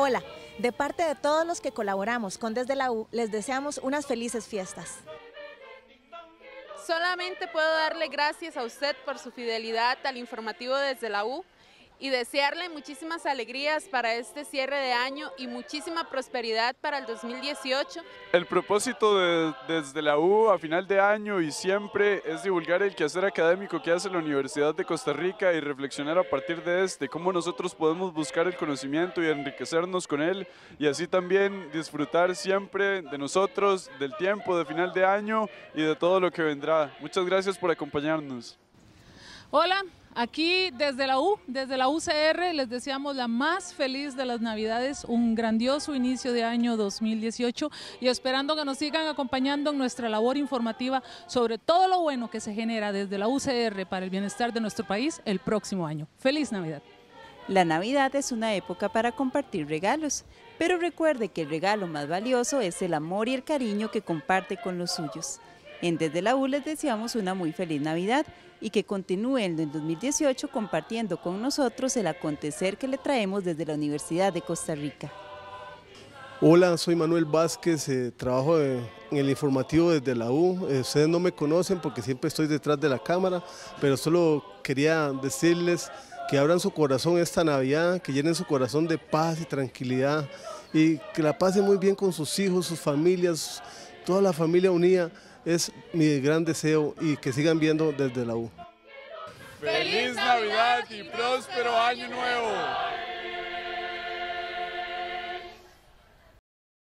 Hola, de parte de todos los que colaboramos con Desde la U, les deseamos unas felices fiestas. Solamente puedo darle gracias a usted por su fidelidad al informativo Desde la U y desearle muchísimas alegrías para este cierre de año y muchísima prosperidad para el 2018. El propósito Desde la U a final de año y siempre es divulgar el quehacer académico que hace la Universidad de Costa Rica y reflexionar a partir de cómo nosotros podemos buscar el conocimiento y enriquecernos con él y así también disfrutar siempre de nosotros, del tiempo de final de año y de todo lo que vendrá. Muchas gracias por acompañarnos. Hola, aquí desde la UCR les deseamos la más feliz de las Navidades, un grandioso inicio de año 2018 y esperando que nos sigan acompañando en nuestra labor informativa sobre todo lo bueno que se genera desde la UCR para el bienestar de nuestro país el próximo año. ¡Feliz Navidad! La Navidad es una época para compartir regalos, pero recuerde que el regalo más valioso es el amor y el cariño que comparte con los suyos. En Desde la U les deseamos una muy feliz Navidad y que continúen en el 2018 compartiendo con nosotros el acontecer que le traemos desde la Universidad de Costa Rica. Hola, soy Manuel Vázquez, trabajo en el informativo Desde la U. Ustedes no me conocen porque siempre estoy detrás de la cámara, pero solo quería decirles que abran su corazón esta Navidad, que llenen su corazón de paz y tranquilidad y que la pasen muy bien con sus hijos, sus familias, toda la familia unida. Es mi gran deseo y que sigan viendo Desde la U. ¡Feliz Navidad y próspero Año Nuevo!